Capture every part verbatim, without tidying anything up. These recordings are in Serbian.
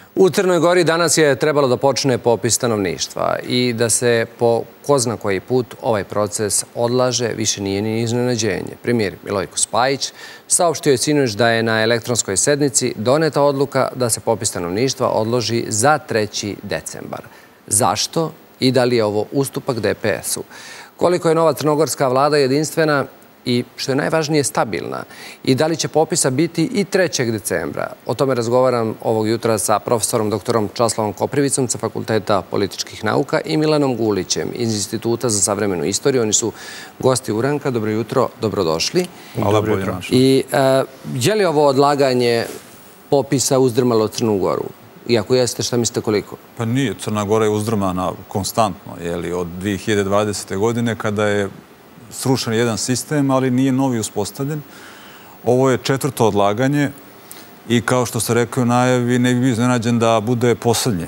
U Crnoj Gori danas je trebalo da počne popis stanovništva i da se po ko zna koji put ovaj proces odlaže više nije ni iznenađenje. Premijer Milojko Spajić saopštio je sinoć da je na elektronskoj sednici doneta odluka da se popis stanovništva odloži za treći decembar. Zašto i da li je ovo ustupak D P S-u? Koliko je nova crnogorska vlada jedinstvena i, što je najvažnije, stabilna? I da li će popisa biti i trećeg decembra? O tome razgovaram ovog jutra sa profesorom doktorom Časlavom Koprivicom sa Fakulteta političkih nauka i Milanom Gulićem iz Instituta za savremenu istoriju. Oni su gosti Uranka. Dobro jutro, dobrodošli. Hvala, bolje našo. I je li ovo odlaganje popisa uzdrmalo Crnu Goru? I ako jeste, šta mislite koliko? Pa nije. Crna Gora je uzdrmana konstantno, od dvije hiljade dvadesete. godine kada je srušen jedan sistem, ali nije novi uspostavljen. Ovo je četvrto odlaganje i kao što ste rekli u najavi, ne bi bio iznenađen da bude poslednje.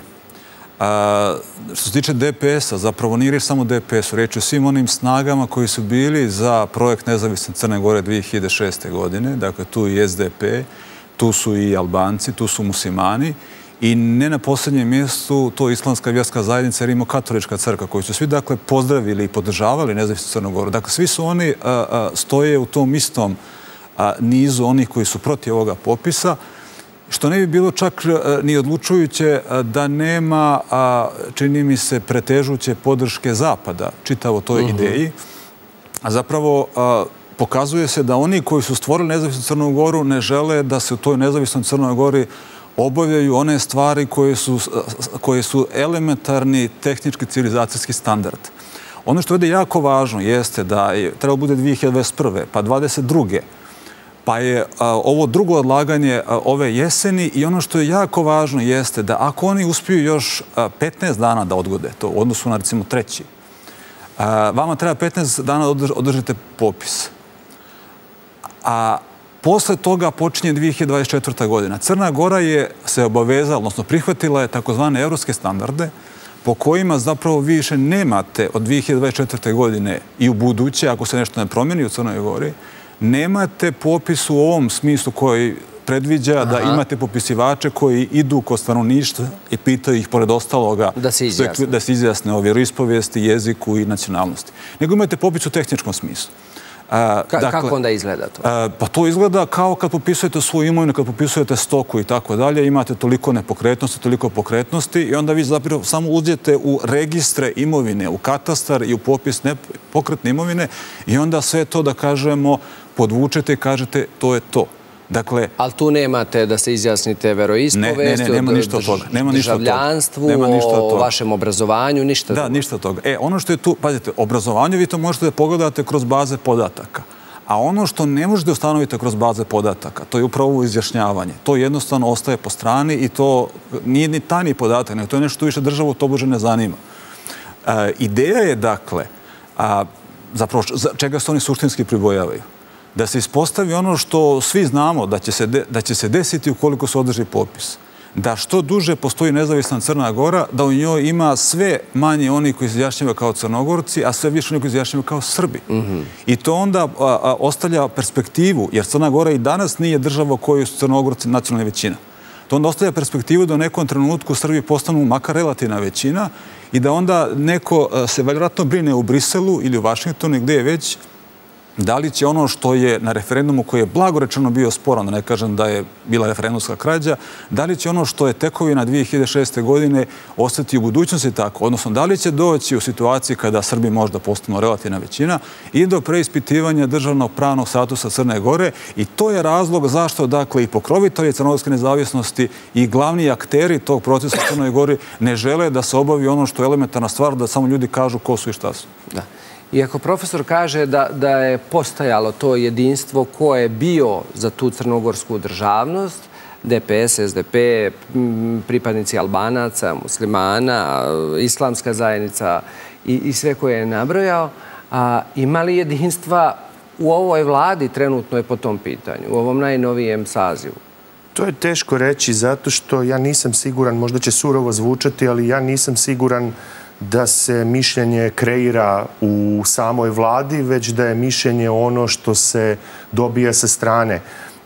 Što se tiče D P S-a, zapravo nije reč samo D P S-u, reč je o svim onim snagama koji su bili za projekt Nezavisne Crne Gore dvije hiljade šeste. godine. Dakle, tu i S D P, tu su i Albanci, tu su muslimani. I ne na posljednjem mjestu to islamska vjerska zajednica, Rimokatolička crkva, koji su svi, dakle, pozdravili i podržavali Nezavisnu Crnu Goru. Dakle, svi su oni stoje u tom istom nizu onih koji su protiv ovoga popisa, što ne bi bilo čak ni odlučujuće da nema, čini mi se, pretežuće podrške Zapada čitavo toj ideji. A zapravo pokazuje se da oni koji su stvorili Nezavisnu Crnu Goru ne žele da se u toj Nezavisnoj Crnoj Gori obavljaju one stvari koje su elementarni tehnički civilizacijski standard. Ono što je jako važno jeste da je trebalo bude dvije hiljade dvadeset prve. pa dvadeset druge. pa je ovo drugo odlaganje ove jeseni i ono što je jako važno jeste da ako oni uspiju još petnaest dana da odgode to u odnosu na, recimo, treći, vama treba petnaest dana da održite popis. A posle toga počinje dvije hiljade dvadeset četvrta. godina. Crna Gora je se obavezala, odnosno prihvatila je takozvane evropske standarde po kojima zapravo vi više nemate od dvije hiljade dvadeset četvrte. godine i u buduće, ako se nešto ne promijeni u Crnoj Gori, nemate popis u ovom smislu koji predviđa da imate popisivače koji idu kod stanovništva i pitaju ih, pored ostaloga, da se izjasne o vjeroispovijesti, jeziku i nacionalnosti. Nego imate popis u tehničkom smislu. Kako onda izgleda to? Pa to izgleda kao kad popisujete svoju imovinu, kad popisujete stoku i tako dalje, imate toliko nepokretnosti, toliko pokretnosti i onda vi zapravo samo uđete u registre imovine, u katastar i u popis nepokretne imovine i onda sve to, da kažemo, podvučete i kažete to je to. Ali tu nemate da se izjasnite veroispovesti, o državljanstvu, o vašem obrazovanju, ništa toga. Da, ništa toga. E, ono što je tu, pazite, obrazovanje vi to možete da pogledate kroz baze podataka. A ono što ne možete ustanoviti kroz baze podataka, to je upravo izjašnjavanje. To jednostavno ostaje po strani i to nije ni tajni podatak, nego to je nešto što više državu tobože ne zanima. Ideja je, dakle, zapravo čega se oni suštinski pribojavaju? Da se ispostavi ono što svi znamo da će se desiti ukoliko se održi popis. Da što duže postoji Nezavisna Crna Gora, da u njoj ima sve manje oni koji se izjašnjavaju kao Crnogorci, a sve više oni koji se izjašnjavaju kao Srbi. I to onda ostavlja perspektivu, jer Crna Gora i danas nije država u kojoj su Crnogorci nacionalna većina. To onda ostavlja perspektivu da u nekom trenutku Srbi postanu makar relativna većina i da onda neko se vjerojatno brine u Briselu ili u Vašingtonu, gdje je već, da li će ono što je na referendumu koji je blagorečeno bio sporan, da ne kažem da je bila referendumska krađa, da li će ono što je tekovina dvije hiljade šeste. godine ostati u budućnosti tako, odnosno da li će doći u situaciji kada Srbi možda postanu relativna većina i do preispitivanja državnog pravnog statusa Crne Gore i to je razlog zašto, dakle, i pokrovitelji crnogorske nezavisnosti i glavni akteri tog procesa u Crnoj Gori ne žele da se obavi ono što je elementarna stvar, da samo ljudi kažu ko su i šta su. Da. Iako profesor kaže da je postojalo to jedinstvo ko je bio za tu crnogorsku državnost, D P S, S D P, pripadnici Albanaca, muslimana, islamska zajednica i sve koje je nabrojao, ima li jedinstva u ovoj vladi trenutno je po tom pitanju, u ovom najnovijem sazivu? To je teško reći zato što ja nisam siguran, možda će surovo zvučati, ali ja nisam siguran da se mišljenje kreira u samoj vladi, već da je mišljenje ono što se dobija sa strane.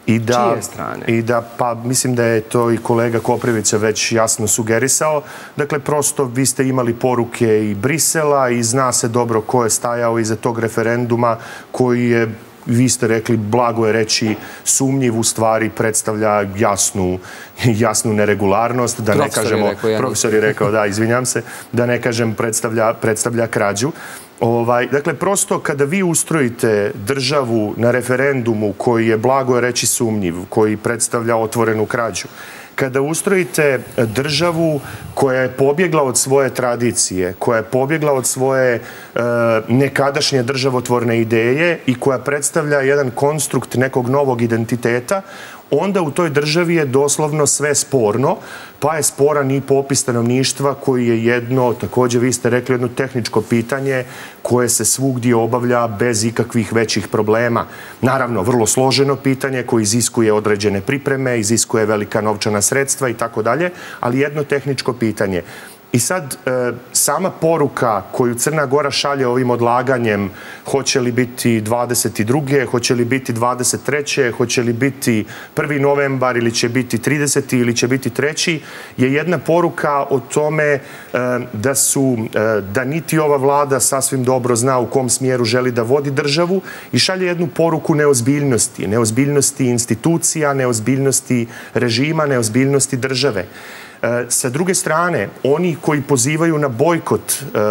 I da, čije strane? I da, pa mislim da je to i kolega Koprivica već jasno sugerisao. Dakle, prosto vi ste imali poruke i Brisela i zna se dobro ko je stajao iza tog referenduma koji je, vi ste rekli, blago je reći, sumnjiv, u stvari predstavlja jasnu, jasnu neregularnost, da ne kažemo, profesor je rekao, da, izvinjam se, da ne kažem predstavlja, predstavlja krađu. Ovaj, dakle, prosto kada vi ustrojite državu na referendumu koji je, blago je reći, sumnjiv, koji predstavlja otvorenu krađu, kada ustrojite državu koja je pobjegla od svoje tradicije, koja je pobjegla od svoje e, nekadašnje državotvorne ideje i koja predstavlja jedan konstrukt nekog novog identiteta, onda u toj državi je doslovno sve sporno, pa je sporan i popis stanovništva koji je jedno, također vi ste rekli, jedno tehničko pitanje koje se svugdje obavlja bez ikakvih većih problema. Naravno, vrlo složeno pitanje koje iziskuje određene pripreme, iziskuje velika novčana sredstva i tako dalje, ali jedno tehničko pitanje. I sad, e, sama poruka koju Crna Gora šalje ovim odlaganjem, hoće li biti dvadeset druge hoće li biti dvadeset treće hoće li biti prvi novembar ili će biti trideseti ili će biti treći je jedna poruka o tome e, da su, e, da niti ova vlada sasvim dobro zna u kom smjeru želi da vodi državu i šalje jednu poruku neozbiljnosti, neozbiljnosti institucija, neozbiljnosti režima, neozbiljnosti države. Sa druge strane, oni koji pozivaju na bojkot,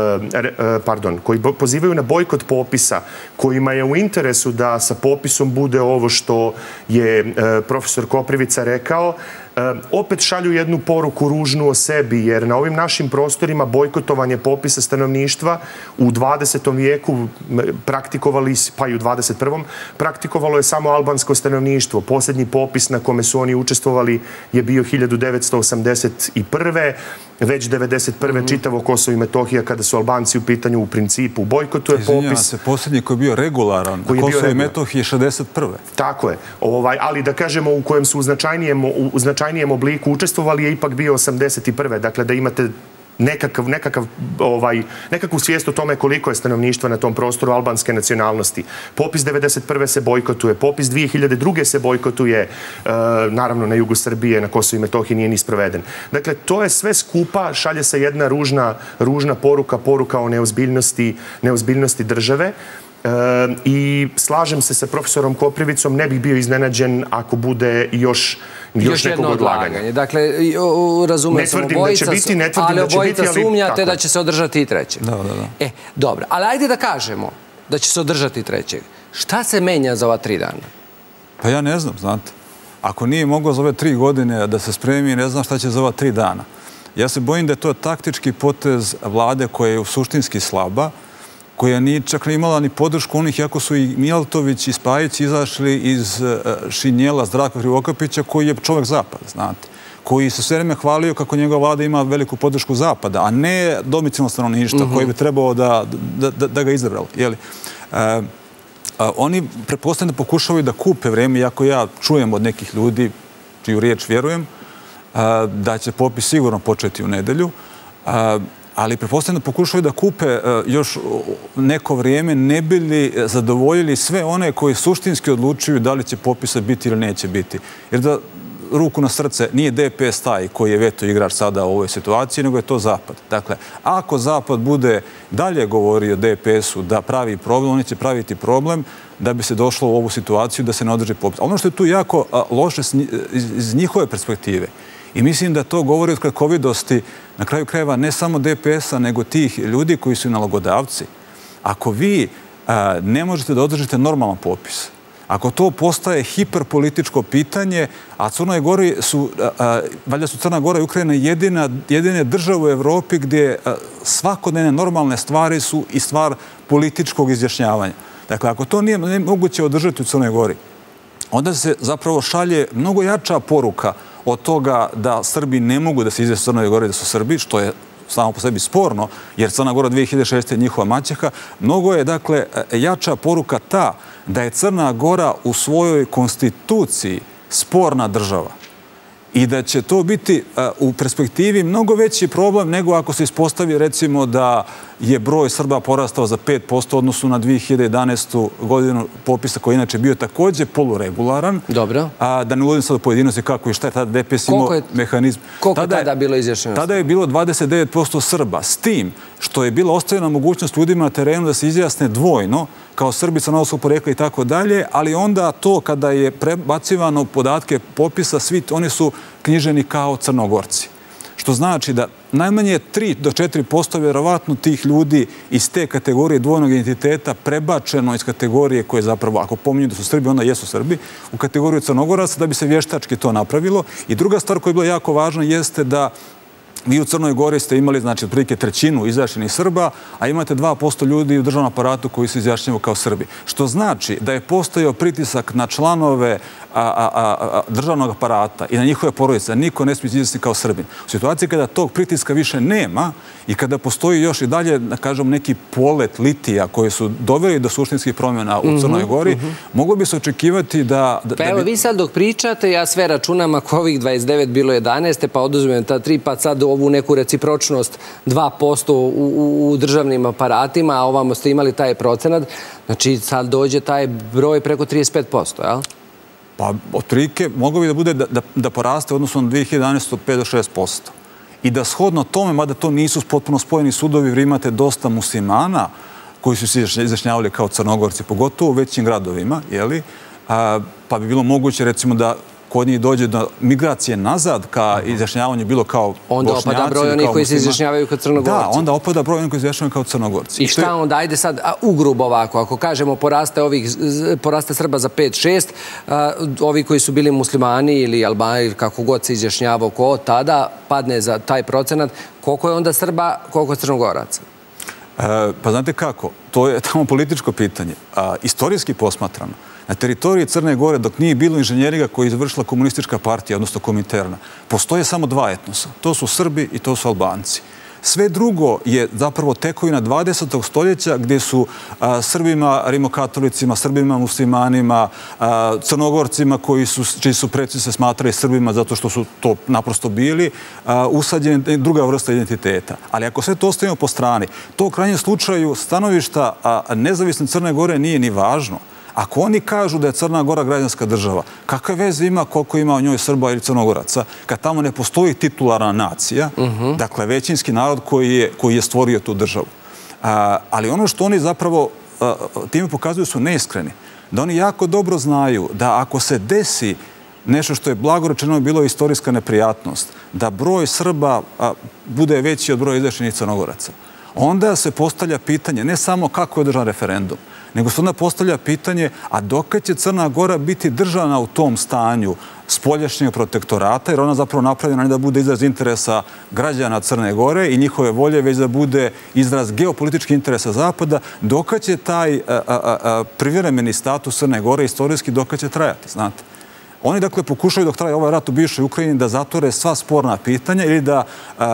pardon, koji pozivaju na bojkot popisa, kojima je u interesu da sa popisom bude ovo što je profesor Koprivica rekao, opet šalju jednu poruku ružnu o sebi, jer na ovim našim prostorima bojkotovanje popisa stanovništva u dvadesetom vijeku praktikovali, pa i u dvadeset prvom praktikovalo je samo albansko stanovništvo. Posljednji popis na kome su oni učestvovali je bio hiljadu devetsto osamdeset prve Već devedeset prve Mm-hmm. čitavo Kosovo i Metohija, kada su Albanci u pitanju u principu bojkotuje popis. Izvinjavam se, posljednji koji je bio regularan na Kosovo i Metohiji je šezdeset prve Tako je. Ovaj, ali da kažemo u kojem su u značajnijem, u značajnijem obliku učestvovali je ipak bio osamdeset prve Dakle, da imate nekakav, nekakav, ovaj, nekakvu svijest o tome koliko je stanovništva na tom prostoru albanske nacionalnosti. Popis devedeset prve se bojkotuje, popis dvije hiljade druge se bojkotuje, e, naravno na jugu Srbije, na Kosovu i Metohiji nije ni sproveden. Dakle, to je sve skupa, šalje se jedna ružna, ružna poruka, poruka o neozbiljnosti, neozbiljnosti države. E, I slažem se sa profesorom Koprivicom, ne bih bio iznenađen ako bude još još nekog odlaganja. Dakle, razumem sam obojica, ali obojica sumnjate da će se održati i trećeg. Da, da, da. E, dobro, ali ajde da kažemo da će se održati i trećeg. Šta se menja za ova tri dana? Pa ja ne znam, znate. Ako nije moglo za ove tri godine da se spremi, ne znam šta će za ova tri dana. Ja se bojim da je to taktički potez vlade koja je suštinski slaba, koja nije čak imala ni podršku onih, jako su i Mijatović i Spajić izašli iz šinjela Zdravka Krivokapića, koji je čovjek zapada, znate, koji se sve vreme hvalio kako njegova vlada ima veliku podršku zapada, a ne domicilno stanovništvo koji bi trebao da, da, da, da ga izabralo. Jeli? E, a, oni pretpostavljaju da pokušavaju da kupe vreme, iako ja čujem od nekih ljudi, čiju riječ vjerujem, a, da će popis sigurno početi u nedelju, a, ali pretpostavljam da pokušaju da kupe još neko vrijeme, ne bi li zadovoljili sve one koji suštinski odlučuju da li će popisa biti ili neće biti. Jer da, ruku na srce, nije D P S taj koji je veto igrač sada u ovoj situaciji, nego je to Zapad. Dakle, ako Zapad bude dalje govorio D P S-u da pravi problem, oni će praviti problem da bi se došlo u ovu situaciju da se ne održi popis. Ono što je tu jako loše iz njihove perspektive, i mislim da to govori od kratkovidosti, na kraju krajeva, ne samo D P S-a, nego tih ljudi koji su nalogodavci. Ako vi a, ne možete da održite normalan popis, ako to postaje hiperpolitičko pitanje, a Crnoj Gori su, a, a, valjda su Crna Gora i Ukrajina jedina, jedine države u Evropi gdje a, svakodnevne normalne stvari su i stvar političkog izjašnjavanja. Dakle, ako to nije moguće održati u Crnoj Gori, onda se zapravo šalje mnogo jača poruka od toga da Srbi ne mogu da se izjasne u Crnoj Gori da su Srbi, što je samo po sebi sporno, jer Crna Gora dvije hiljade šeste je njihova maćeha. Mnogo je, dakle, jača poruka ta da je Crna Gora u svojoj konstituciji sporna država i da će to biti u perspektivi mnogo veći problem nego ako se ispostavi, recimo, da je broj Srba porastao za pet posto odnosu na dve hiljade jedanaestu godinu popisa koji inače bio također poluregularan. Dobro. A da ne uvodim sad u pojedinosti kako i šta je tada D P S imao mehanizm. Koliko je tada bilo izjašnjenosti? Tada je bilo dvadeset devet posto Srba. S tim što je bila ostavljena mogućnost ljudima na terenu da se izjasne dvojno, kao Srbi crnogorskog porekla i tako dalje, ali onda to kada je prebacivano podatke popisa, svi oni su knjiženi kao Crnogorci. Što znači da najmanje tri do četiri posto vjerovatno tih ljudi iz te kategorije dvojnog identiteta prebačeno iz kategorije koje zapravo, ako pominju da su Srbi, onda jesu Srbi, u kategoriju Crnogoraca da bi se vještački to napravilo. I druga stvar koja je bila jako važna jeste da vi u Crnoj Gori ste imali, znači, otprilike trećinu izjašnjenih Srba, a imate dva posto ljudi u državnom aparatu koji se izjašnjavaju kao Srbi. Što znači da je postojao pritisak na članove državnog aparata i na njihove porodice, niko ne smije izjasniti kao Srbin. U situaciji kada tog pritiska više nema i kada postoji još i dalje, da kažem, neki polet litija koji su doveli do suštinskih promjena u Crnoj Gori, moglo bi se očekivati da... Pa evo, vi sad dok pričate, ja sve računam ako ovih dvadeset devet bilo jedanaest, pa oduzmem ta tri, pa sad ovu neku recipročnost dva posto u državnim aparatima, a ovamo ste imali taj procenat, znači sad dođe taj broj preko trideset pet posto, jel? Pa, otprilike, moglo bi da bude da poraste odnosno na dve hiljade jedanaestu pet do šest posto. I da shodno tome, mada to nisu potpuno spojeni sudovi, jer imate dosta muslimana koji su se izjašnjavali kao Crnogorci, pogotovo u većim gradovima, jeli? Pa bi bilo moguće, recimo, da kod njih dođe do migracije nazad ka izjašnjavanju bilo kao Bošnjaci. Onda opada broj onih koji se izjašnjavaju kao Crnogorci. Da, onda opada broj onih koji se izjašnjavaju kao Crnogorci. I šta onda, ajde sad, ugrubo ovako, ako kažemo poraste ovih, poraste Srba za pet šest, ovi koji su bili muslimani ili Albani, kako god se izjašnjavao ko, tada padne za taj procenat, koliko je onda Srba, koliko je Crnogoraca? Pa znate kako, to je tamo političko pitanje. Istorijski posmatrano, na teritoriji Crne Gore, dok nije bilo inženjeringa koji je izvršila komunistička partija, odnosno Kominterna, postoje samo dva etnosa. To su Srbi i to su Albanci. Sve drugo je zapravo tekovina dvadesetog stoljeća gdje su Srbima, rimokatolicima, Srbima, muslimanima, Crnogorcima čiji su preci se smatrali Srbima zato što su to naprosto bili, usađeni druga vrsta identiteta. Ali ako sve to ostavimo po strani, to u krajnjem slučaju stanovišta nezavisne Crne Gore nije ni važno. Ako oni kažu da je Crna Gora građanska država, kakve veze ima koliko ima u njoj Srba ili Crnogoraca, kad tamo ne postoji titularna nacija, dakle većinski narod koji je stvorio tu državu. Ali ono što oni zapravo time pokazuju su neiskreni. Da oni jako dobro znaju da ako se desi nešto što je blagorečeno bilo istorijska neprijatnost, da broj Srba bude veći od broja izjašnjenih Crnogoraca, onda se postavlja pitanje ne samo kako je održan referendum, nego se onda postavlja pitanje, a dokad će Crna Gora biti držana u tom stanju spoljašnjeg protektorata, jer ona zapravo napravljena ne da bude izraz interesa građana Crne Gore i njihove volje, već da bude izraz geopolitičkih interesa Zapada, dokad će taj privremeni status Crne Gore istorijski dokad će trajati, znate. Oni, dakle, pokušaju dok traje ovaj rat u bivšoj Ukrajini da zatvore sva sporna pitanja ili da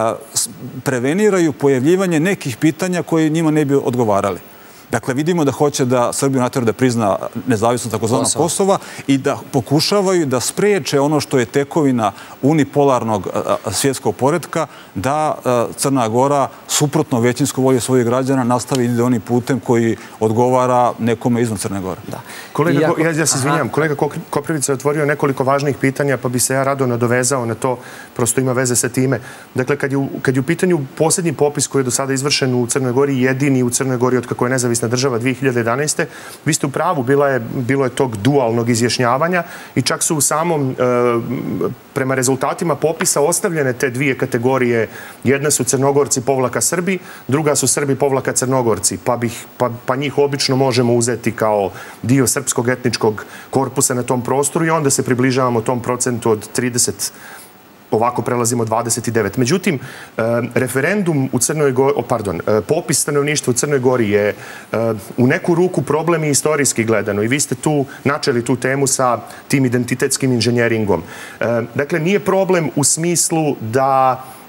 preveniraju pojavljivanje nekih pitanja koji njima ne bi odgovarali. Dakle, vidimo da hoće da Srbiju natjera da prizna nezavisnost takozvanog Kosova i da pokušavaju da spreče ono što je tekovina unipolarnog svjetskog poretka, da Crna Gora, suprotno većinsko volje svojih građana, nastavi ide onim putem koji odgovara nekome izvan Crne Gore. Kolega, ja se izvinjam, kolega Koprivica je otvorio nekoliko važnih pitanja, pa bi se ja rado nadovezao na to, prosto ima veze sa time. Dakle, kad je u pitanju posljednji popis koji je do sada izvršen u Crnoj Gori, jedini u Crnoj Gori od kako je nezavisna država dve hiljade jedanaeste. Vi ste u pravu, bilo je tog dualnog izjašnjavanja i čak su u samom, prema rezultatima popisa, ostavljene te dvije kategorije. Jedna su Crnogorci povlaka Srbi, druga su Srbi povlaka Crnogorci, pa njih obično možemo uzeti kao dio srpskog etničkog korpusa na tom prostoru i onda se približavamo tom procentu od trideset, ovako prelazimo dvadeset devet. Međutim, referendum u Crnoj Gori, pardon, popis stanovništva u Crnoj Gori je u neku ruku problem i istorijski gledano i vi ste tu načeli tu temu sa tim identitetskim inženjeringom. Dakle, nije problem u smislu da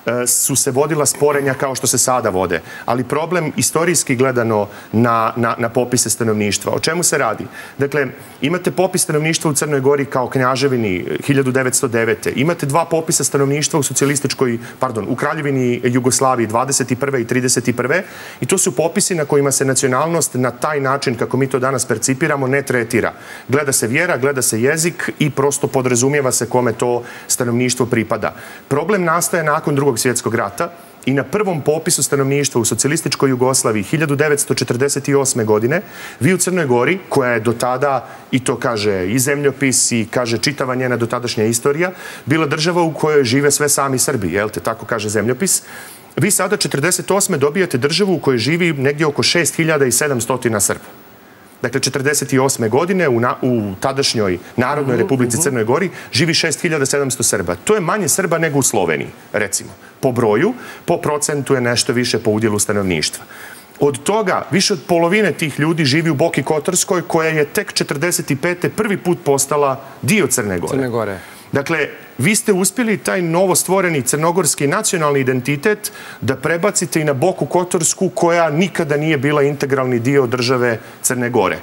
su se vodila sporenja kao što se sada vode. Ali problem istorijski gledano na, na, na popise stanovništva. O čemu se radi? Dakle, imate popis stanovništva u Crnoj Gori kao Knjaževini hiljadu devetsto devete. Imate dva popisa stanovništva u socijalističkoj, pardon, u Kraljevini Jugoslaviji dvadeset prve i trideset prve. I to su popisi na kojima se nacionalnost na taj način, kako mi to danas percipiramo, ne tretira. Gleda se vjera, gleda se jezik i prosto podrazumijeva se kome to stanovništvo pripada. Problem nastaje nakon Drugog svjetskog rata i na prvom popisu stanovništva u socijalističkoj Jugoslaviji hiljadu devetsto četrdeset osme. godine vi u Crnoj Gori, koja je do tada, i to kaže i zemljopis i kaže čitava njena dotadašnja istorija, bila država u kojoj žive sve sami Srbi, jel te, tako kaže zemljopis. Vi sada četrdeset osme. dobijate državu u kojoj živi negdje oko šest hiljada sedamsto Srba. Dakle, četrdeset osme. godine u, na, u tadašnjoj Narodnoj Republici Crnoj Gori živi šest hiljada sedamsto Srba. To je manje Srba nego u Sloveniji, recimo. Po broju, po procentu je nešto više po udjelu stanovništva. Od toga, više od polovine tih ljudi živi u Boki Kotorskoj, koja je tek četrdeset pete. prvi put postala dio Crne Gore. Crne Gore. Dakle, vi ste uspjeli taj novo stvoreni crnogorski nacionalni identitet da prebacite i na Boku Kotorsku, koja nikada nije bila integralni dio države Crne Gore.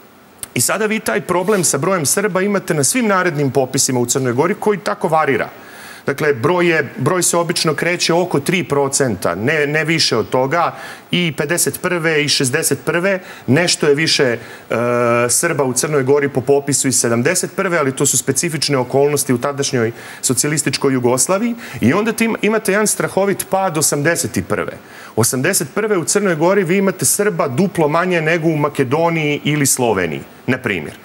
I sada vi taj problem sa brojem Srba imate na svim narednim popisima u Crnoj Gori, koji tako varira. Dakle, broj, je, broj se obično kreće oko tri procenta, ne, ne više od toga. I pedeset prve i šezdeset prve nešto je više e, Srba u Crnoj Gori po popisu iz sedamdeset prve, ali to su specifične okolnosti u tadašnjoj socijalističkoj Jugoslaviji. I onda tim, imate jedan strahovit pad osamdeset prve. osamdeset prve u Crnoj Gori vi imate Srba duplo manje nego u Makedoniji ili Sloveniji, na primjer.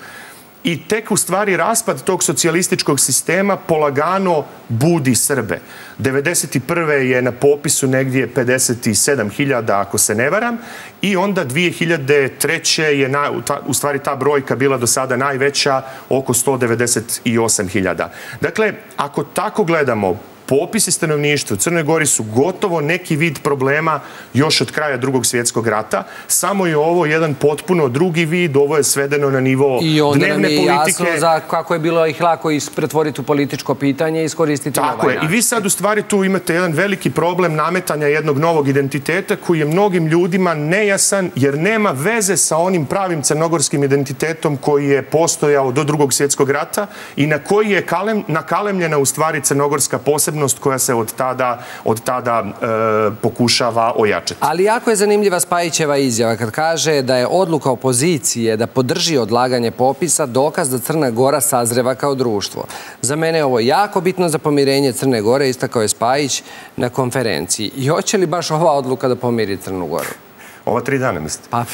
I tek u stvari raspad tog socijalističkog sistema polagano budi Srbe. devedeset prve je na popisu negdje pedeset sedam hiljada, ako se ne varam, i onda dvije hiljade treće. je na, u stvari ta brojka bila do sada najveća, oko sto devedeset osam hiljada. Dakle, ako tako gledamo, popisi stanovništva u Crnoj Gori su gotovo neki vid problema još od kraja Drugog svjetskog rata. Samo je ovo jedan potpuno drugi vid, ovo je svedeno na nivo dnevne politike. I onda nam je jasno za kako je bilo ih lako pretvoriti u političko pitanje i iskoristiti na ovaj način. Tako je. I vi sad u stvari tu imate jedan veliki problem nametanja jednog novog identiteta koji je mnogim ljudima nejasan, jer nema veze sa onim pravim crnogorskim identitetom koji je postojao do Drugog svjetskog rata i na koji je kalem, nakalemljena u stvari crnogorska posebnost koja se od tada, od tada e, pokušava ojačati. Ali jako je zanimljiva Spajićeva izjava kad kaže da je odluka opozicije da podrži odlaganje popisa dokaz da Crna Gora sazreva kao društvo. Za mene je ovo jako bitno za pomirenje Crne Gore, istakao je Spajić na konferenciji. I hoće li baš ova odluka da pomiri Crnu Goru? Ova tri dana, mislite? Pa,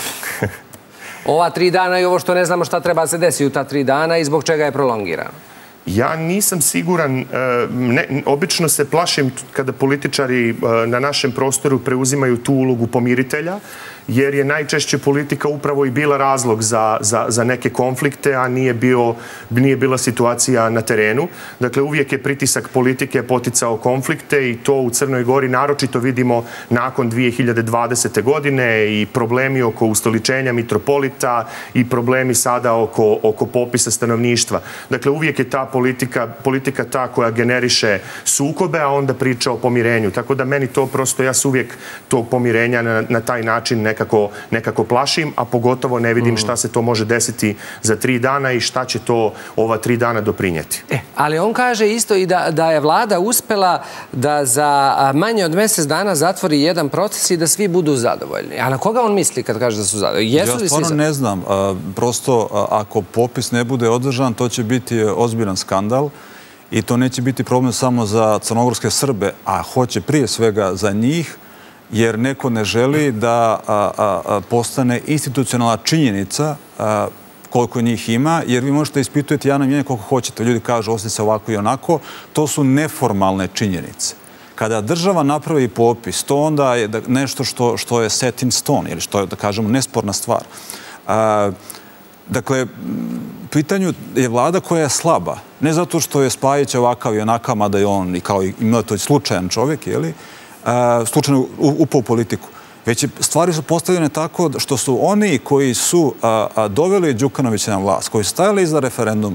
ova tri dana i ovo što ne znamo šta treba se desiti u ta tri dana i zbog čega je prolongirano. Ja nisam siguran, ne, obično se plašim kada političari na našem prostoru preuzimaju tu ulogu pomiritelja, jer je najčešće politika upravo i bila razlog za, za, za neke konflikte, a nije, bio, nije bila situacija na terenu. Dakle, uvijek je pritisak politike poticao konflikte i to u Crnoj Gori naročito vidimo nakon dvije hiljade dvadesete. godine i problemi oko ustoličenja mitropolita i problemi sada oko, oko popisa stanovništva. Dakle, uvijek je ta politika, politika ta koja generiše sukobe, a onda priča o pomirenju. Tako da meni to prosto, ja se uvijek tog pomirenja na, na taj način nekako, nekako plašim, a pogotovo ne vidim šta se to može desiti za tri dana i šta će to ova tri dana doprinijeti. E, ali on kaže isto i da, da je vlada uspela da za manje od mjesec dana zatvori jedan proces i da svi budu zadovoljni. A na koga on misli kad kaže da su zadovoljni? Jesu ja stvarno ne znam. Prosto, ako popis ne bude održan, to će biti ozbiljan skandal i to neće biti problem samo za crnogorske Srbe, a hoće prije svega za njih, jer neko ne želi da a, a, postane institucionalna činjenica a, koliko njih ima, jer vi možete ispitujete javno mnjenje koliko hoćete. Ljudi kažu osjeća se ovako i onako. To su neformalne činjenice. Kada država napravi popis, to onda je nešto što, što je set in stone, ili što je, da kažemo, nesporna stvar. A, dakle, u pitanju je vlada koja je slaba. Ne zato što je Spajić ovakav i onakav, mada je on i kao i to slučajan čovjek, jeli? Slučajno upao u politiku. Već stvari su postavljene tako što su oni koji su a, a, doveli Đukanovića na vlast, koji su stajali iza referenduma,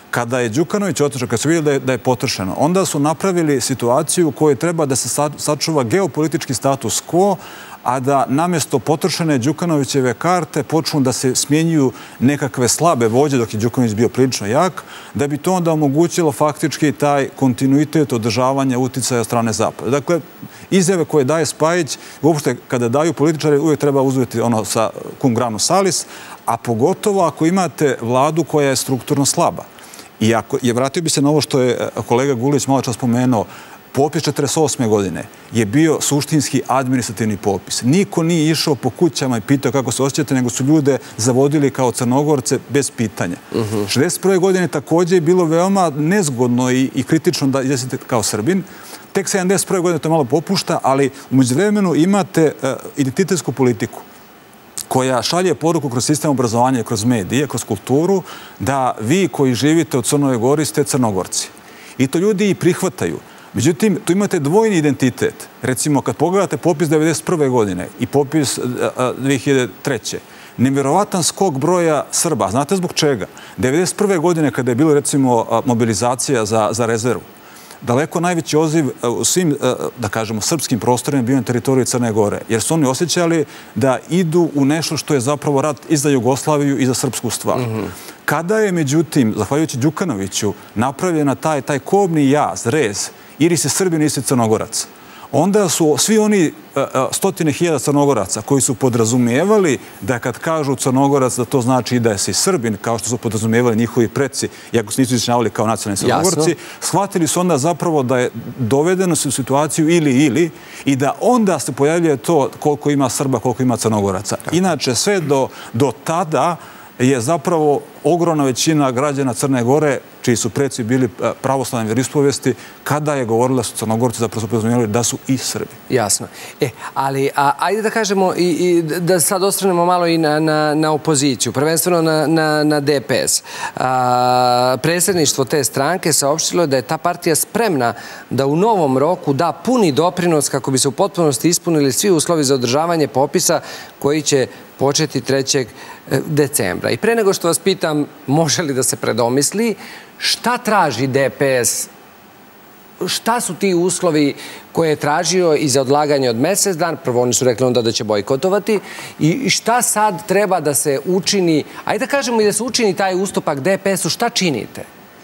Kada je Đukanović otišao, kada su vidjeli da je potrošeno, onda su napravili situaciju u kojoj treba da se sačuva geopolitički status quo, a da namjesto potrošene Đukanovićeve karte počnu da se smjenjuju nekakve slabe vođe, dok je Đukanović bio prilično jak, da bi to onda omogućilo faktički taj kontinuitet održavanja uticaja strane Zapada. Dakle, izjave koje daje Spajić, uopšte kada daju političari, uvijek treba uzeti ono sa cum grano salis, a pogotovo ako imate vladu koja je strukturno slaba. I ako, je vratio bi se na ovo što je kolega Gulić malo čas spomenuo, popis četrdeset osme godine je bio suštinski administrativni popis. Niko nije išao po kućama i pitao kako se osjećate, nego su ljude zavodili kao Crnogorce bez pitanja. šezdeset prve godine također je bilo veoma nezgodno i, i kritično da izjasnite kao Srbin. Tek sedamdeset prve godine to malo popušta, ali u međuvremenu imate uh, identitetsku politiku koja šalje poruku kroz sistem obrazovanja, kroz medije, kroz kulturu, da vi koji živite u Crnoj Gori ste Crnogorci. I to ljudi i prihvataju. Međutim, tu imate dvojni identitet. Recimo, kad pogledate popis devedeset prve godine i popis dve hiljade treće. Nevjerovatan skok broja Srba. Znate zbog čega? devedeset prve godine kada je bilo, recimo, mobilizacija za, za rezervu, daleko najveći odziv u svim, da kažemo, srpskim prostorima bio na teritoriji Crne Gore, jer su oni osjećali da idu u nešto što je zapravo rat i za Jugoslaviju i za srpsku stvar. Kada je, međutim, zahvaljujući Đukanoviću, napravljena taj, taj kobni jaz, rez, ili si Srbin, ili si Crnogorac, onda su svi oni stotine hiljada Crnogoraca koji su podrazumijevali da kad kažu Crnogorac da to znači i da si Srbin, kao što su podrazumijevali njihovi preci, iako se nisu izjašnjavali kao nacionalni Crnogorci, shvatili su onda zapravo da je dovedeno se u situaciju ili ili i da onda se pojavljuje to koliko ima Srba, koliko ima Crnogoraca. Inače, sve do, do tada je zapravo ogromna većina građana Crne Gore, čiji su preci bili pravoslavne vjeroispovesti, kada je govorila su Crnogorci, zapravo su podrazumijevali da su i Srbi. Jasno. E, ali a, ajde da kažemo i, i da sad ostranemo malo i na, na, na opoziciju, prvenstveno na, na, na D P S. A, predsjedništvo te stranke saopštilo da je ta partija spremna da u novom roku da puni doprinos kako bi se u potpunosti ispunili svi uslovi za održavanje popisa koji će početi trećeg decembra. I pre nego što vas pitam može li da se predomisli, šta traži D P S? Šta su ti uslovi koje je tražio i za odlaganje od mjesec dan? Prvo oni su rekli onda da će bojkotovati. I šta sad treba da se učini? Ajde da kažemo i da se učini taj ustupak D P S-u. Šta činite?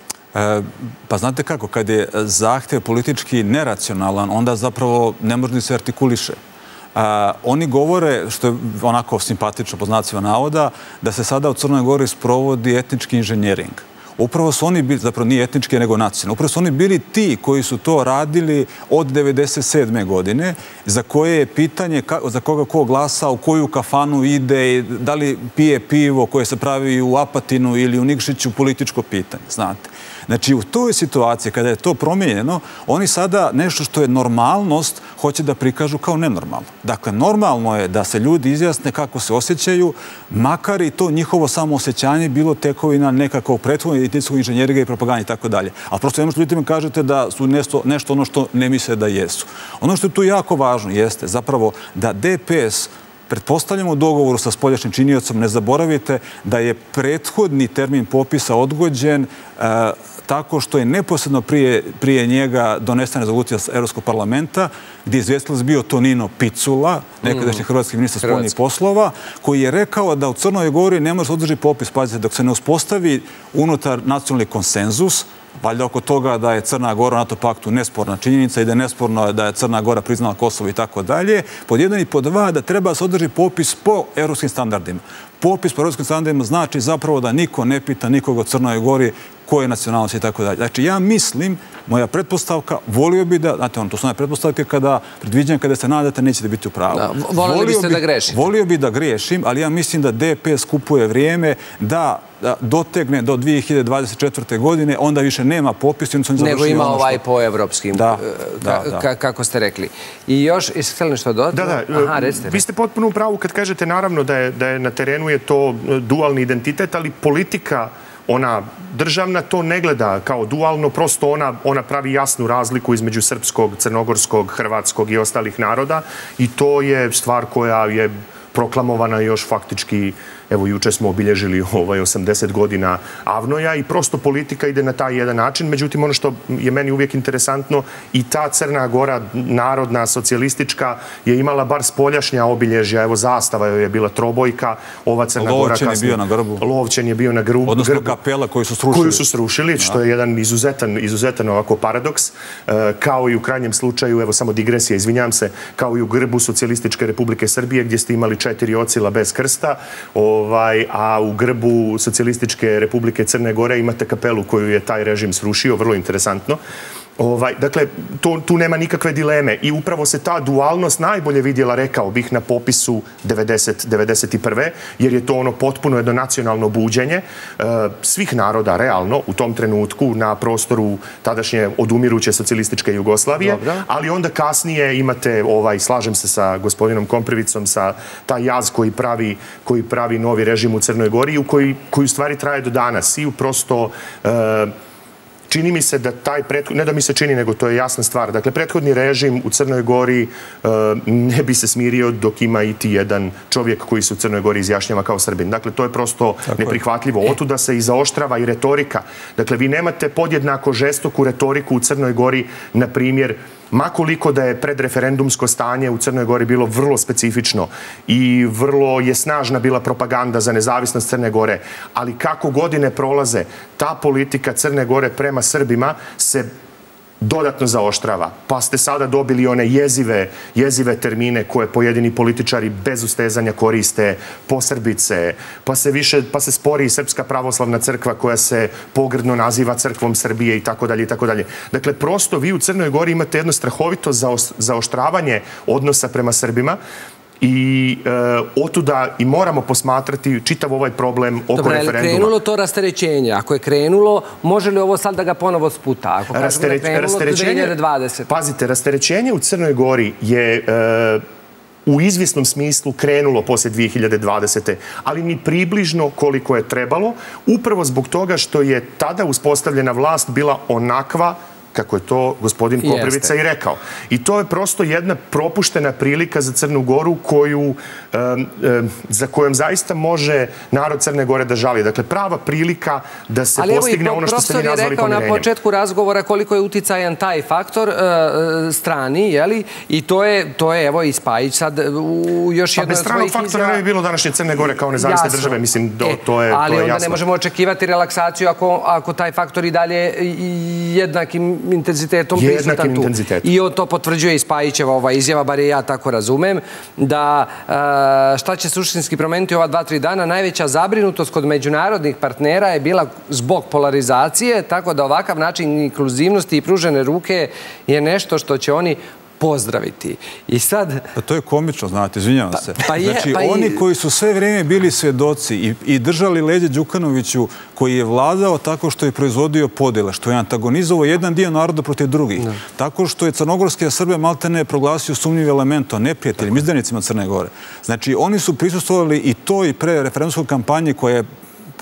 E, pa znate kako, kad je zahtev politički neracionalan, onda zapravo ne može ni se artikuliše. Uh, oni govore, što je onako simpatično po znacima navoda, da se sada u Crnoj Gori sprovodi etnički inženjering. Upravo su oni bili, zapravo nije etnički nego nacionalni, upravo su oni bili ti koji su to radili od devedeset sedme godine, za koje je pitanje za koga ko glasa, u koju kafanu ide, da li pije pivo koje se pravi u Apatinu ili u Nikšiću, političko pitanje, znate. Znači, u toj situaciji, kada je to promijenjeno, oni sada nešto što je normalnost hoće da prikažu kao nenormalno. Dakle, normalno je da se ljudi izjasne kako se osjećaju, makar i to njihovo samoosjećanje bilo tekovina nekakvog prethodnog identitetskog inženjeringa i propagande i tako dalje. Ali prosto jedno što ljudima kažete da su nešto, nešto ono što ne misle da jesu. Ono što je tu jako važno jeste zapravo da D P S, pretpostavljamo u dogovoru sa spoljašnjim činiocom, ne zaboravite da je prethodni termin popisa odgođen e, tako što je neposredno prije, prije njega donesena rezolucija Evropskog parlamenta, gdje je izvjestilac bio Tonino Picula, nekadašnji hrvatski ministar spoljnih poslova, koji je rekao da u Crnoj Gori ne može se održati popis, pazite, dok se ne uspostavi unutar nacionalni konsenzus, valjda oko toga da je Crna Gora u NATO paktu nesporna činjenica i da je nesporno da je Crna Gora priznala Kosovo i tako dalje. Pod jedan i pod dva da treba se održi popis po evropskim standardima. Popis po evropskim standardima znači zapravo da niko ne pita nikoga u Crnoj Gori koje nacionalnosti i tako dalje. Znači, ja mislim, moja pretpostavka, volio bi da, znate, ono, to su one pretpostavke kada, predviđam kada se nadate, nećete biti u pravu. Volio biste da grešite? Volio bi da grešim, ali ja mislim da D P S kupuje vrijeme da dotegne do dvije hiljade dvadeset četvrte godine, onda više nema popis. Nego ima ovaj po evropskim, kako ste rekli. I još, jeste htjeli nešto dodati? Da, da. Vi ste potpuno u pravu kad kažete, naravno, da je na terenu je to dualni identitet, ali politika, ona državna, to ne gleda kao dualno, prosto ona, ona pravi jasnu razliku između srpskog, crnogorskog, hrvatskog i ostalih naroda i to je stvar koja je proklamovana još faktički evo juče smo obilježili ovaj osamdeset godina Avnoja i prosto politika ide na taj jedan način. Međutim, ono što je meni uvijek interesantno, i ta Crna Gora, narodna, socijalistička, je imala bar spoljašnja obilježja. Evo, zastava joj je bila trobojka, ova Crna Gora Lovćen je bio na grbu. Lovćen je bio na grbu. Odnosno kapela koju su srušili. Koju su srušili, što je jedan izuzetan, izuzetan ovako paradoks. Kao i u krajnjem slučaju, evo samo digresija, izvinjam se, kao i u grbu Socijalističke Republike Srbije, gdje ste imali četiri ocila bez krsta, ovaj, a u grbu Socijalističke Republike Crne Gore imate kapelu koju je taj režim srušio, vrlo interesantno. Ovaj, dakle, to, tu nema nikakve dileme i upravo se ta dualnost najbolje vidjela, rekao bih, na popisu devedeset devedeset prve jer je to ono potpuno jedno nacionalno buđenje e, svih naroda, realno, u tom trenutku na prostoru tadašnje odumiruće socijalističke Jugoslavije, Dobro. ali onda kasnije imate, ovaj, slažem se sa gospodinom Komprivicom, sa taj jaz koji pravi, koji pravi novi režim u Crnoj Gori, u koji, koji u stvari traje do danas i u prosto... E, čini mi se da taj prethodni, ne da mi se čini, nego to je jasna stvar. Dakle, prethodni režim u Crnoj Gori ne bi se smirio dok ima iti jedan čovjek koji se u Crnoj Gori izjašnjava kao Srbin. Dakle, to je prosto neprihvatljivo. Otuda se i zaoštrava i retorika. Dakle, vi nemate podjednako žestoku retoriku u Crnoj Gori, na primjer, makoliko da je predreferendumsko stanje u Crnoj Gori bilo vrlo specifično i vrlo je snažna bila propaganda za nezavisnost Crne Gore, ali kako godine prolaze, ta politika Crne Gore prema Srbima se dodatno zaoštrava. Pa ste sada dobili one jezive, jezive termine koje pojedini političari bez ustezanja koriste, posrbice, pa se više, pa se spori Srpska pravoslavna crkva koja se pogrdno naziva crkvom Srbije i tako dalje i tako dalje. Dakle, prosto vi u Crnoj Gori imate jedno strahovito zaoštravanje odnosa prema Srbima i e, otuda i moramo posmatrati čitav ovaj problem oko Dobre, referenduma. Dobro, je li krenulo to rasterećenje? Ako je krenulo, može li ovo sad da ga ponovo sputa? Ako kažemo da je krenulo do dvije hiljade dvadesete. Pazite, rasterećenje u Crnoj Gori je e, u izvjesnom smislu krenulo poslije dvije hiljade dvadesete. ali ni približno koliko je trebalo, upravo zbog toga što je tada uspostavljena vlast bila onakva kako je to gospodin Koprivica i rekao. I to je prosto jedna propuštena prilika za Crnu Goru koju, um, um, za kojom zaista može narod Crne Gore da žali. Dakle, prava prilika da se Ali postigne ono što ste mi nazvali pomirenjem. Ali evo i profesor je rekao na početku razgovora koliko je uticajan taj faktor uh, strani, jeli? I to je, to je evo i Spajić sad u još jednoj od svojih izjava. Pa bez stranog faktora ne bi bilo današnje Crne Gore kao nezavisne države. Mislim, do, e, to je, ali to je onda jasno. ne možemo očekivati relaksaciju ako, ako taj faktor i dalje jednakim intenzitetom prisutan tu. I to potvrđuje i Spajićeva ova izjava, bar je ja tako razumem, da šta će suštinski promeniti ova dva, tri dana, najveća zabrinutost kod međunarodnih partnera je bila zbog polarizacije, tako da ovakav način inkluzivnosti i pružene ruke je nešto što će oni pozdraviti. I sad... Pa to je komično, znate, izvinjavam se. Znači, oni koji su sve vrijeme bili svedoci i držali leđe Đukanoviću, koji je vladao tako što je proizvodio podjele, što je antagonizovao jedan dio naroda protiv drugih, tako što je crnogorske Srbe maltene proglasio sumnjivi elementom, neprijateljima, izdanicima Crne Gore. Znači, oni su prisustvovali i to i pre referendumskoj kampanje koja je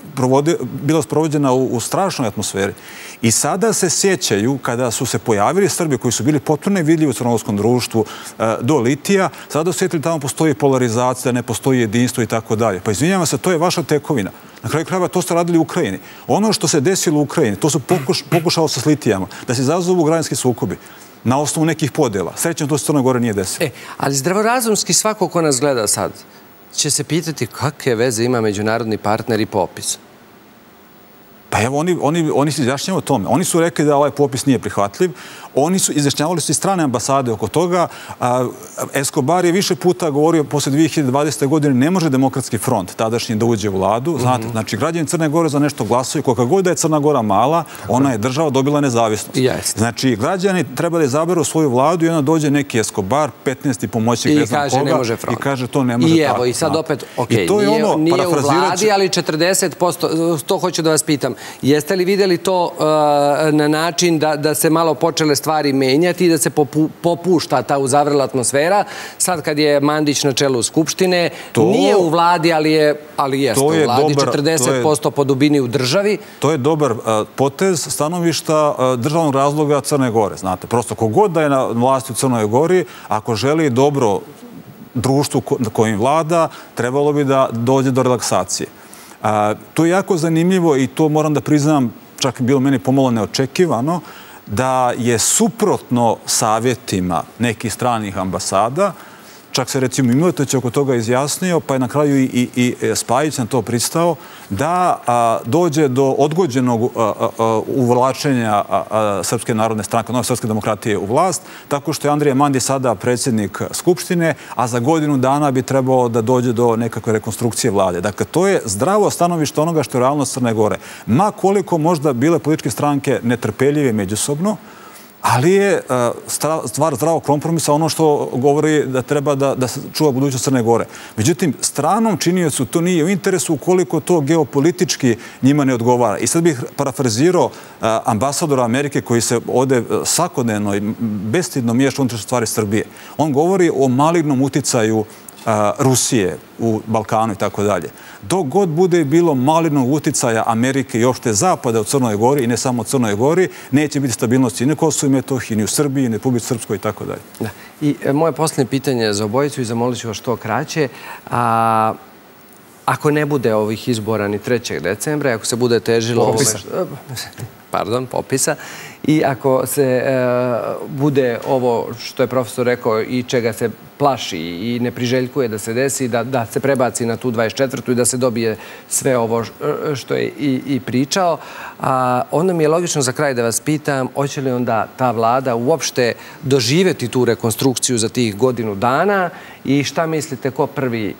bila sprovođena u strašnoj atmosferi. I sada se sjećaju, kada su se pojavili Srbi koji su bili potpuno nevidljivi u crnogorskom društvu do litija, sada osjetili tamo postoji polarizacija, ne postoji jedinstvo i tako dalje. Pa izvinjavam se, to je vaša tekovina. Na kraju krajeva to ste radili u Ukrajini. Ono što se desilo u Ukrajini, to su pokušalo sa litijama, da se izazovu građanski sukobi na osnovu nekih podjela. Srećno to se Crnoj Gore nije desilo. E, ali zdravorazumski svako ko nas gleda sad će se pitati kakve veze ima međunarodni partner i popis. Pa evo, oni, oni, oni se izjašnjavaju o tome. Oni su rekli da ovaj popis nije prihvatljiv. Oni su izjašnjavali su i strane ambasade oko toga. A, Escobar je više puta govorio posle dvije hiljade dvadesete. godine ne može Demokratski front tadašnji da uđe u vladu. Znate, znači građani Crne Gore za nešto glasuju. Koliko god da je Crna Gora mala, ona je država dobila nezavisnost. Yes. Znači, građani treba da izaberu svoju vladu i onda dođe neki Escobar, petnaesti pomoćnik, ne znam koga, i kaže to ne može I tako. evo, i sad opet, ok, I to je nije, ono, nije u vladi, ali četrdeset posto, to hoću da vas pitam. Jeste li vidjeli to uh, na način da, da se malo počele stvari menjati i da se popu, popušta ta uzavrela atmosfera? Sad kad je Mandić na čelu Skupštine, to, nije u vladi, ali je, ali jeste u vladi, dobar, četrdeset posto je, po dubini u državi. To je dobar uh, potez stanovišta uh, državnog razloga Crne Gore, znate. Prosto, kogod da je na vlasti u Crnoj Gori, ako želi dobro društvu kojim vlada, trebalo bi da dođe do relaksacije. To je jako zanimljivo i to moram da priznam, čak je bilo meni pomalo neočekivano, da je suprotno savjetima nekih stranih ambasada, čak se recimo i Miletović oko toga izjasnio, pa je na kraju i, i, i Spajić na to pristao, da a, dođe do odgođenog a, a, uvlačenja a, a, Srpske narodne stranke, Nove srpske demokratije u vlast, tako što je Andrija Mandi sada predsjednik Skupštine, a za godinu dana bi trebao da dođe do nekakve rekonstrukcije vlade. Dakle, to je zdravo stanovište onoga što je realnost Crne Gore. Ma koliko možda bile političke stranke netrpeljive međusobno, ali je stvar zdravog kompromisa ono što govori da treba da, da se čuva budućnost Crne Gore. Međutim, stranom činiocu to nije u interesu ukoliko to geopolitički njima ne odgovara. I sad bih parafrazirao ambasadora Amerike koji se ovde svakodnevno i bestidno miješa unutrašnje stvari Srbije. On govori o malignom uticaju Rusije u Balkanu i tako dalje. Dok god bude bilo malignog uticaja Amerike i opšte Zapada u Crnoj Gori i ne samo u Crnoj Gori, neće biti stabilnosti ni na Kosovu i Metohiji, ni u Srbiji, ni u Republici Srpskoj i tako dalje. I moje posljednje pitanje za obojicu i zamolit ću vas što kraće. A, ako ne bude ovih izbora ni trećeg decembra, ako se bude težilo... Popisa. Pardon, popisa. I ako se e, bude ovo što je profesor rekao i čega se plaši i ne priželjkuje da se desi, da, da se prebaci na tu dvadeset četvrtu i da se dobije sve ovo što je i, i pričao, a, onda mi je logično za kraj da vas pitam, hoće li onda ta vlada uopšte doživjeti tu rekonstrukciju za tih godinu dana i šta mislite ko prvi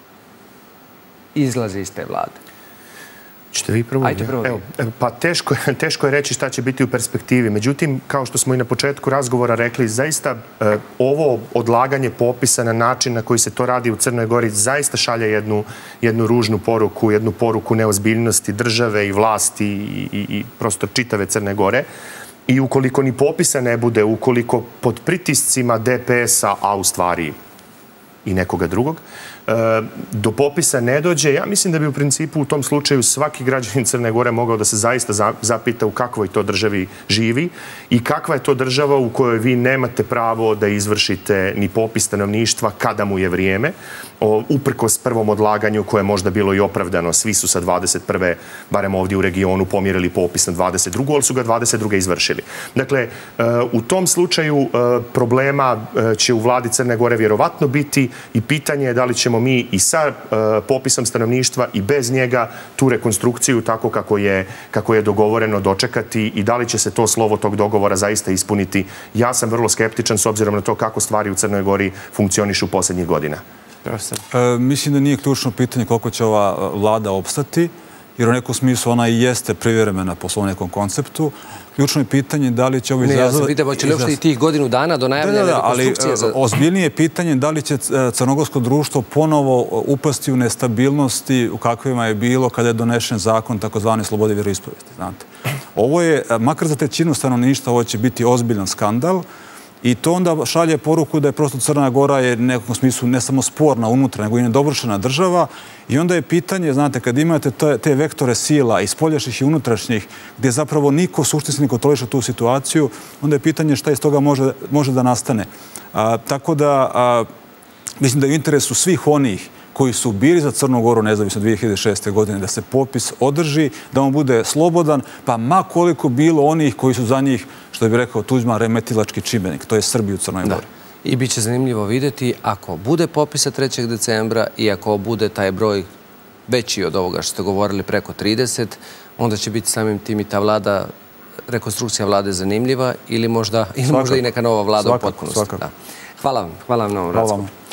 izlazi iz te vlade? Ćete vi prvo? Ajde prvo. Evo, pa teško, teško je reći šta će biti u perspektivi. Međutim, kao što smo i na početku razgovora rekli, zaista eh, ovo odlaganje popisa na način na koji se to radi u Crnoj Gori zaista šalje jednu, jednu ružnu poruku, jednu poruku neozbiljnosti države i vlasti i, i, i prosto čitave Crne Gore. I ukoliko ni popisa ne bude, ukoliko pod pritiscima D P S-a, a u stvari i nekoga drugog, do popisa ne dođe, ja mislim da bi u principu u tom slučaju svaki građanin Crne Gore mogao da se zaista zapita u kakvoj to državi živi i kakva je to država u kojoj vi nemate pravo da izvršite ni popis stanovništva kada mu je vrijeme, uprkos prvom odlaganju koje je možda bilo i opravdano. Svi su sa dvadeset prve barem ovdje u regionu pomjerili popis na dvadeset drugu ali su ga dvadeset druge izvršili. Dakle, u tom slučaju problema će u vladi Crne Gore vjerovatno biti i pitanje je da li ćemo mi i sa popisom stanovništva i bez njega tu rekonstrukciju tako kako je, kako je dogovoreno dočekati i da li će se to slovo tog dogovora zaista ispuniti. Ja sam vrlo skeptičan s obzirom na to kako stvari u Crnoj Gori funkcionišu posljednjih godina. E, mislim da nije ključno pitanje koliko će ova vlada opstati, jer u nekom smislu ona i jeste privremena po svom nekom konceptu. Ključno je pitanje da li će ovo izazvati... Ne, ja se pitam, hoće li uopšte i tih godinu dana do najavljene rekonstrukcije? Ali ozbiljnije pitanje da li će crnogorsko društvo ponovo upasti u nestabilnosti u kakvima je bilo kada je donešen zakon takozvane slobode vjeroispovesti. Ovo je, makar za trećinu stanovništva, ovo će biti ozbiljan skandal. I to onda šalje poruku da je prosto Crna Gora je u nekom smislu ne samo sporna unutra, nego i nedovršena država. I onda je pitanje, znate, kad imate te, te vektore sila i spoljašnjih i unutrašnjih, gdje zapravo niko suštinski ne kontroliše tu situaciju, onda je pitanje šta iz toga može, može da nastane. A, tako da, a, mislim da je u interesu svih onih koji su bili za Crnu Goru nezavisno dvije hiljade šeste. godine, da se popis održi, da on bude slobodan, pa ma koliko bilo onih koji su za njih, što bi rekao Tuđman, remetilački čimbenik, to je Srbiju u Crnoj Gori. I bit će zanimljivo vidjeti ako bude popisa trećeg decembra i ako bude taj broj veći od ovoga što ste govorili preko trideset, onda će biti samim tim i ta vlada, rekonstrukcija vlade zanimljiva ili možda, ili možda i neka nova vlada u potpunosti. Svakako. Hvala vam. Hvala vam na ovom razgovoru.